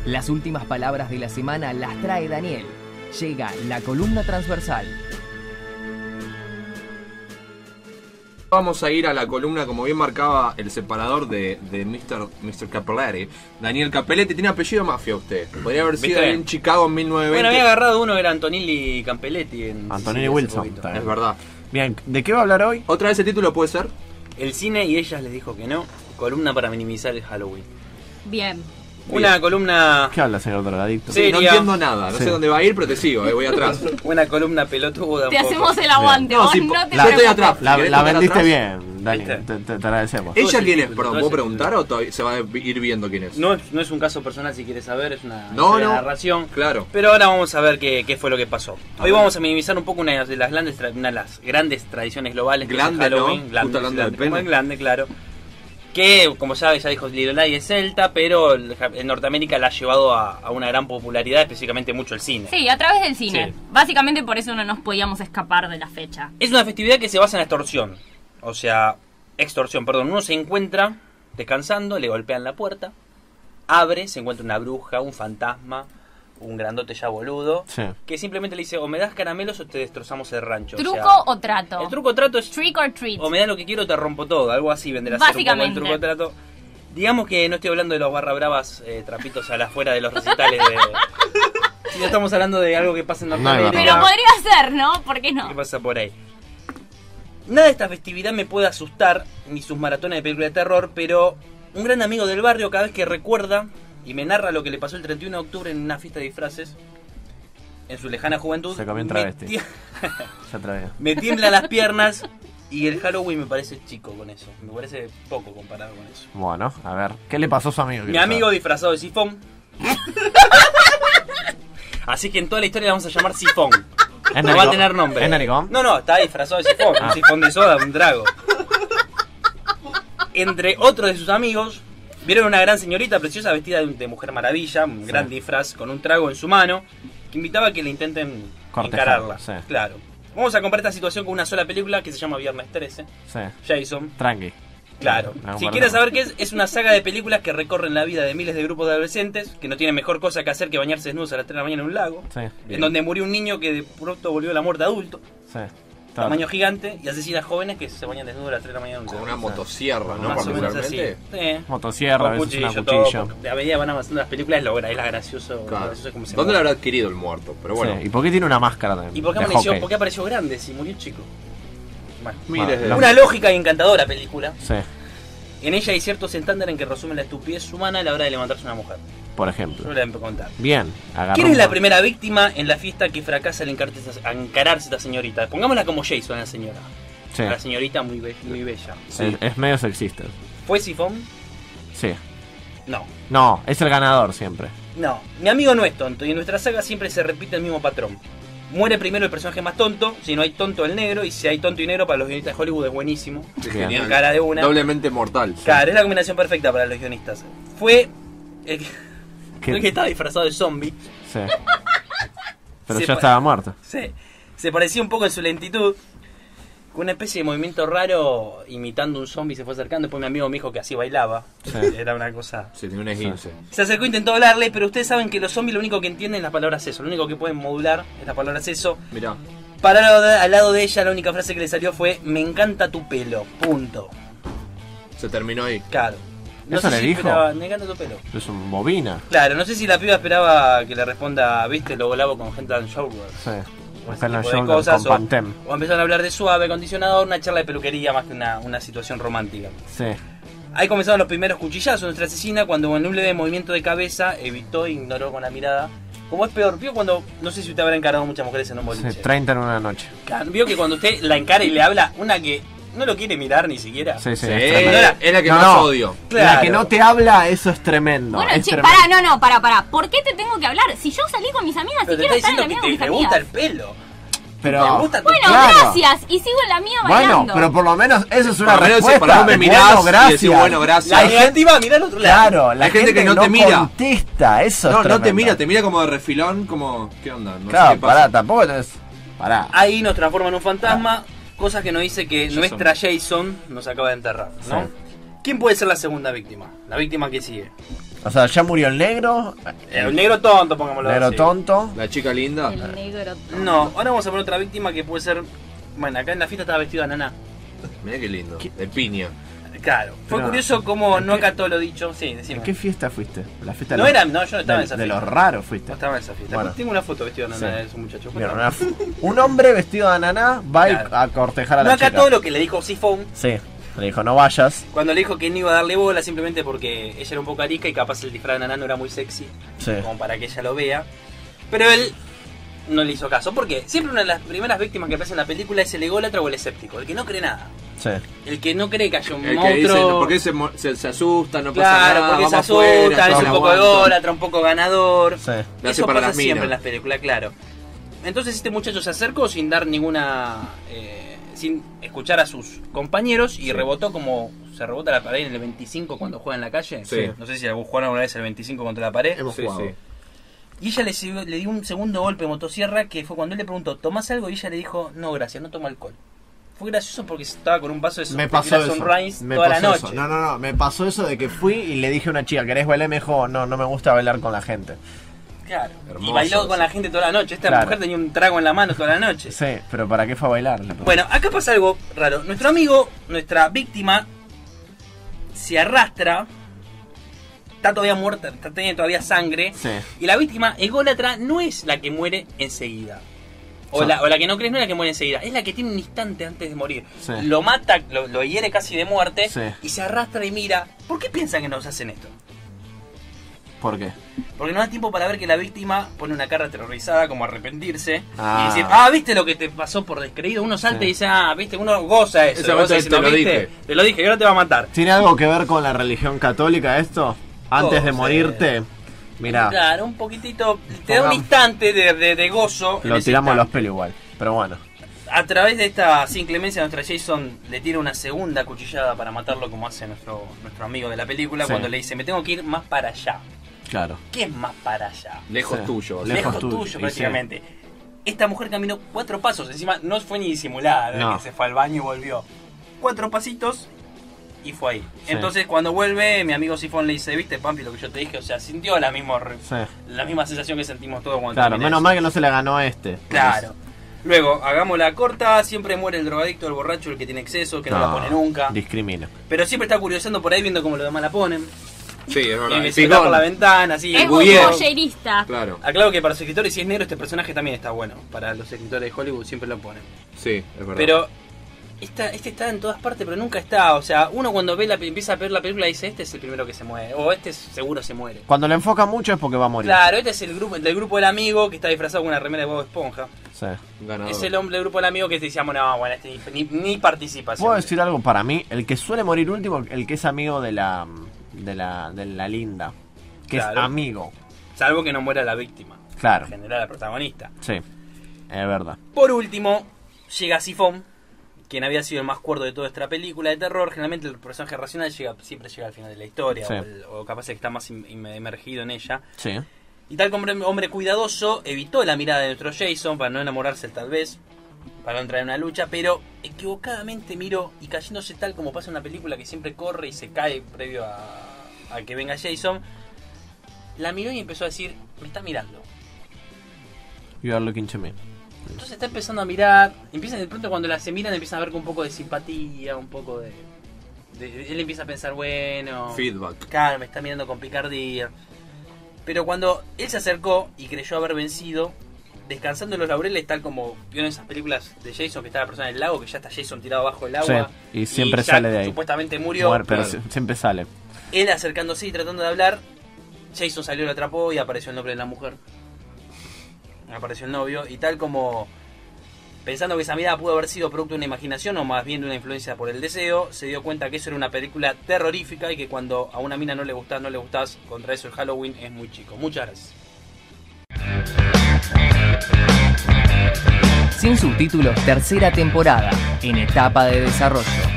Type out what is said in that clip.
Las últimas palabras de la semana las trae Daniel. Llega la columna transversal. Vamos a ir a la columna, como bien marcaba el separador de Mr. Cappelletti. Daniel Cappelletti, tiene apellido mafia usted. Podría haber sido en Chicago en 1920. Bueno, había agarrado uno, era Antonelli Campelletti. Antonelli Wilson. Es verdad. Bien, ¿de qué va a hablar hoy? ¿Otra vez el título puede ser? El cine y ellas les dijo que no. Columna para minimizar el Halloween. Bien. Una columna... ¿Qué habla, señor drogadicto? Sí. No entiendo nada, no sé dónde va a ir, pero te sigo, voy atrás. Una columna pelotuda. Te hacemos el aguante, No, vos sí, no te yo estoy preocupes. atrás. La vendiste atrás? bien, Dani, ¿Viste? te agradecemos. ¿Ella quién es? Todo Perdón, ese ¿puedo preguntar o todavía se va a ir viendo quién es? No es un caso personal si quieres saber, es una narración. Claro. Pero ahora vamos a ver qué fue lo que pasó. Hoy vamos a minimizar un poco una de las grandes tradiciones globales. Glande, que es Halloween. ¿no? Glande, Justo hablando del como pene. el glande, claro. Que, como sabes, ya dijo Lilolai es celta, pero en Norteamérica la ha llevado a una gran popularidad, específicamente mucho el cine. Sí, a través del cine. Sí. Básicamente por eso no nos podíamos escapar de la fecha. Es una festividad que se basa en la extorsión. O sea, uno se encuentra descansando, le golpean la puerta, abre, se encuentra una bruja, un fantasma, un grandote ya boludo, Sí. que simplemente le dice, o me das caramelos o te destrozamos el rancho. ¿Truco o sea, o trato? el truco o trato es, Trick or treat. o me das lo que quiero o te rompo todo, algo así vendrá a ser un poco el Básicamente. truco o trato. Digamos que no estoy hablando de los barra bravas trapitos a la afuera de los recitales de... Si no estamos hablando de algo que pasa en Norteamérica. Pero podría ser, ¿no? ¿Por qué no? ¿Qué pasa por ahí? Nada de esta festividad me puede asustar, ni sus maratones de películas de terror, pero un gran amigo del barrio cada vez que recuerda y me narra lo que le pasó el 31 de octubre en una fiesta de disfraces, en su lejana juventud, Se comió un travesti. Ya traía. me tiemblan las piernas y el Halloween me parece chico con eso, me parece poco comparado con eso. Bueno, a ver, ¿qué le pasó a su amigo? Mi amigo disfrazado de sifón. Así que en toda la historia la vamos a llamar sifón. ¿Es No va a tener nombre. ¿Es naricón? No, está disfrazado de sifón. Un sifón de soda, un trago. Entre otros de sus amigos, vieron una gran señorita preciosa vestida de Mujer Maravilla, un gran disfraz con un trago en su mano, que invitaba a que le intenten Cortejar, encararla. sí. Claro. Vamos a comparar esta situación con una sola película que se llama Viernes 13, Sí, Jason. tranqui. Claro. No, Si bueno, quieres no. saber qué es una saga de películas que recorren la vida de miles de grupos de adolescentes que no tienen mejor cosa que hacer que bañarse desnudos a las 3 de la mañana en un lago, Sí, en donde murió un niño que de pronto volvió a la muerte adulto, sí. tamaño gigante, y asecina jóvenes que se bañan desnudos a las 3 de la mañana en un Con lago. una motosierra, ¿no? Más o menos así. Particularmente. Sí. Motosierra, a Con veces una todo, cuchillo. porque a medida van avanzando las películas, es la gracioso, Claro. gracioso como se ¿Dónde lo mueve. habrá adquirido el muerto? Pero bueno, Sí, ¿y por qué tiene una máscara también? ¿Y por qué de apareció, hockey? por qué apareció grande si murió chico? Bueno. miles de... no. Una lógica y encantadora película. Sí, En ella hay ciertos estándares en que resumen la estupidez humana a la hora de levantarse una mujer. por Yo ejemplo. le voy a contar. Bien, agarró. ¿Quién es un- la primera víctima en la fiesta que fracasa al encararse esta señorita? Pongámosla como Jason, la señora. Sí, La señorita muy bella. es medio sexista. ¿Fue Sifón? Sí. No. No, es el ganador siempre. No. Mi amigo no es tonto y en nuestra saga siempre se repite el mismo patrón. Muere primero el personaje más tonto, si no hay tonto el negro, y si hay tonto y negro para los guionistas de Hollywood es buenísimo. Sí, Bien. genial. En cara de una. Doblemente mortal. Claro, es la combinación perfecta para los guionistas. Fue el que, ¿Qué? el que estaba disfrazado de zombie. Sí. Pero Se ya pa- estaba muerto. Se parecía un poco en su lentitud. Con una especie de movimiento raro, imitando un zombie, se fue acercando. Después mi amigo me dijo que así bailaba. Sí. Era una cosa. Sí, tiene un esguince. Se acercó e intentó hablarle, pero ustedes saben que los zombies lo único que entienden es la palabra seso. Lo único que pueden modular es la palabra seso. Mirá. Al lado de ella, la única frase que le salió fue: me encanta tu pelo. Punto. Se terminó ahí. Claro. ¿Eso le dijo? esperaba, me encanta tu pelo. Es un bobina. Claro, no sé si la piba esperaba que le responda, viste, lo volaba con Head and Shoulders. Sí. O Está en ese los tipo de shoulders cosas, con Pantene. o empezaron a hablar de suave, acondicionador, una charla de peluquería más que una situación romántica. Sí. Ahí comenzaron los primeros cuchillazos. Nuestra asesina, cuando en un leve movimiento de cabeza, evitó e ignoró con la mirada. Como es peor, vio cuando, no sé si usted habrá encarado muchas mujeres en un boliche. Sí, 30 en una noche. Vio que cuando usted la encara y le habla, una que no lo quiere mirar ni siquiera. Sí, sí. Sí, es tremendo. es la que No, más no. odio. Claro. La que no te habla, eso es tremendo. Bueno, es che, tremendo. pará. ¿Por qué te tengo que hablar? Si yo salí con mis amigas Pero y te quiero está estar en la diciendo mía que con mis te gusta amigas. el pelo. Pero... ¿Te gusta tu Bueno, Claro. gracias. Y sigo en la mía Bueno, bailando. pero por lo menos eso es una Por lo menos respuesta. para no me mirás Bueno, y gracias. decís, bueno, gracias. La Hay gente- negativa, mirá al otro lado. Claro, la Hay gente que no te mira. contesta, eso No, es no te tremendo. mira, te mira como de refilón, como... ¿Qué onda? No sé Claro, qué pasa. pará, tampoco es... Pará. Ahí nos transforma en un fantasma, cosas que nos dice que Jason. nuestra Jason nos acaba de enterrar, ¿no? Sí. ¿Quién puede ser la segunda víctima? La víctima que sigue. O sea, ya murió el negro. El negro tonto, pongámoslo Negro así. tonto. La chica linda. El negro. No, ahora vamos a poner otra víctima que puede ser... Bueno, acá en la fiesta estaba vestido de ananá. Mirá qué lindo. De piña. Claro. Fue Pero, curioso cómo ¿en no qué- acató lo dicho. Sí, decime. ¿En qué fiesta fuiste? La fiesta No de era, no, yo no estaba en esa de fiesta. los raros fuiste. No estaba en esa fiesta. Bueno. Tengo una foto vestido de ananá Sí. de ese muchacho. Bien, un hombre vestido de ananá va Claro. a cortejar a No la acató chica. lo que le dijo Sifón Sí, le dijo no vayas. cuando le dijo que no iba a darle bola simplemente porque ella era un poco arica y capaz el disfraz de ananá no era muy sexy. Sí. Como para que ella lo vea. Pero él no le hizo caso. Porque siempre una de las primeras víctimas que aparece en la película es el ególatra o el escéptico. El que no cree nada. Sí. El que no cree que haya un El que dice, monstruo. ¿por qué se asusta? No pasa Claro, nada. porque se vamos asusta, afuera, es yo un la poco aguanto. ególatra, un poco ganador. Sí. Le hace Eso para pasa las siempre minas. en las películas, claro. Entonces este muchacho se acercó sin dar ninguna... sin escuchar a sus compañeros y Sí. rebotó como... Se rebota la pared en el 25 cuando juega en la calle. Sí. No sé si jugaron alguna vez el 25 contra la pared. Hemos Sí, jugado. sí. Y ella le dio un segundo golpe de motosierra que fue cuando él le preguntó, ¿tomás algo? Y ella le dijo, no gracias, no tomo alcohol. Fue gracioso porque estaba con un vaso de Me pasó tequila eso. Sunrise Me toda la pasó noche. eso. No. Me pasó eso de que fui y le dije a una chica, ¿querés bailar? Me dijo, no me gusta bailar con la gente. Claro. Hermoso, Y bailó sí. con la gente toda la noche. Esta Claro. mujer tenía un trago en la mano toda la noche. Sí, pero ¿para qué fue a bailar? Le pregunté. Bueno, acá pasa algo raro. Nuestro amigo, nuestra víctima, se arrastra. Está todavía muerta, está teniendo todavía sangre. Sí. Y la víctima ególatra no es la que muere enseguida. O, Sí. la que no crees no es la que muere enseguida. Es la que tiene un instante antes de morir. Sí. Lo mata, lo hiere casi de muerte. Sí. Y se arrastra y mira. ¿Por qué piensan que nos hacen esto? ¿Por qué? Porque no da tiempo para ver que la víctima pone una cara aterrorizada, como arrepentirse. Ah. Y decir, ¿viste lo que te pasó por descreído? Uno salta Sí. y dice, ¿viste? Uno goza eso. Ese goza momento y dice, te "¿No lo viste? dije". Te lo dije, y ahora te va a matar. ¿Tiene algo que ver con la religión católica esto? Antes de sí. morirte, mirá, Claro, un poquitito. Te da un Pongamos- instante de gozo. en lo ese tiramos a los instante. pelos igual. Pero bueno, A través de esta sin clemencia, nuestra Jason le tira una segunda cuchillada para matarlo, como hace nuestro amigo de la película, Sí. cuando le dice, me tengo que ir más para allá. claro. ¿Qué es más para allá? Lejos Sí. tuyo. Lejos Lejos tuyo, tuyo, y prácticamente. Esta mujer caminó 4 pasos, encima no fue ni disimulada, No. que se fue al baño y volvió. 4 pasitos y fue ahí. Sí. Entonces cuando vuelve, mi amigo Sifón le dice, ¿viste, Pampi, lo que yo te dije? O sea, sintió la misma sensación que sentimos todos cuando Claro, termina menos eso. mal que no se le ganó a este. Claro. Luego, hagamos la corta, siempre muere el drogadicto, el borracho, el que tiene exceso, que no la pone nunca. Discrimina. Pero siempre está curiosando por ahí viendo cómo los demás la ponen. Sí, es Y verdad. que se está por la ventana, así. Es Guillermo. bollerista. Claro. Aclaro que para los escritores, si es negro, este personaje también está bueno. Para los escritores de Hollywood siempre lo ponen. Sí, es verdad. Pero este está en todas partes, pero nunca está. O sea, uno cuando empieza a ver la película dice, este es el primero que se muere. O este seguro se muere. Cuando le enfoca mucho es porque va a morir. Claro, este es el grupo del amigo que está disfrazado con una remera de Bob Esponja. Sí. Ganador. Es el hombre del grupo del amigo que decíamos, no, bueno, este ni participación. ¿Puedo decir algo para mí? El que suele morir último, el que es amigo de la linda. Que Claro. es amigo. Salvo que no muera la víctima. Claro. En general, la protagonista. Sí. Es verdad. Por último, llega Sifón, quien había sido el más cuerdo de toda esta película de terror. Generalmente el personaje racional siempre llega al final de la historia, Sí. o capaz que está más emergido en ella. Sí. Y tal como hombre cuidadoso, evitó la mirada de nuestro Jason para no enamorarse tal vez, para no entrar en una lucha, pero equivocadamente miró y cayéndose tal como pasa en una película que siempre corre y se cae previo a que venga Jason, la miró y empezó a decir, me está mirando. You are looking to me. Entonces está empezando a mirar, empiezan de pronto cuando se miran empiezan a ver con un poco de simpatía, un poco de él empieza a pensar, bueno, Feedback. claro, me está mirando con picardía. Pero cuando él se acercó y creyó haber vencido, descansando en los laureles, tal como vieron esas películas de Jason, que está la persona en el lago, que ya está Jason tirado abajo del agua. Sí, y siempre ya sale de ahí. Supuestamente murió. Pero claro. siempre sale. Él acercándose y tratando de hablar, Jason salió, lo atrapó y apareció el nombre de la mujer. Apareció el novio y tal como pensando que esa mirada pudo haber sido producto de una imaginación o más bien de una influencia por el deseo, se dio cuenta que eso era una película terrorífica y que cuando a una mina no le gustás, contra eso el Halloween es muy chico. Muchas gracias. Sin subtítulos, tercera temporada, en etapa de desarrollo.